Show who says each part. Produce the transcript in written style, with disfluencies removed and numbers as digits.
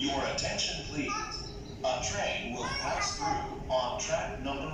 Speaker 1: Your attention, please. A train will pass through on track number